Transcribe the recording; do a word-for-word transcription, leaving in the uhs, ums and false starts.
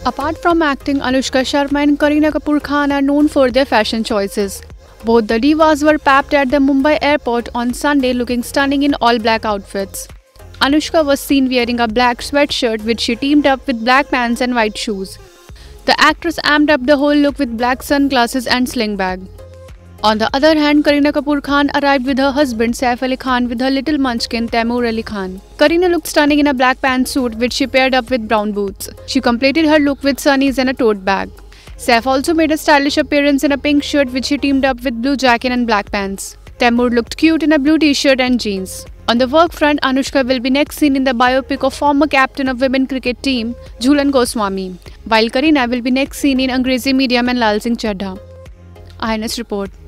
Apart from acting, Anushka Sharma and Kareena Kapoor Khan are known for their fashion choices. Both the divas were papped at the Mumbai airport on Sunday looking stunning in all-black outfits. Anushka was seen wearing a black sweatshirt which she teamed up with black pants and white shoes. The actress amped up the whole look with black sunglasses and sling bag. On the other hand, Kareena Kapoor Khan arrived with her husband Saif Ali Khan with her little munchkin Taimur Ali Khan. Kareena looked stunning in a black pantsuit which she paired up with brown boots. She completed her look with sunnies and a tote bag. Saif also made a stylish appearance in a pink shirt which he teamed up with blue jacket and black pants. Taimur looked cute in a blue t-shirt and jeans. On the work front, Anushka will be next seen in the biopic of former captain of women cricket team Jhulan Goswami, while Kareena will be next seen in Angrezi Medium and Lal Singh Chaddha. I N S Report.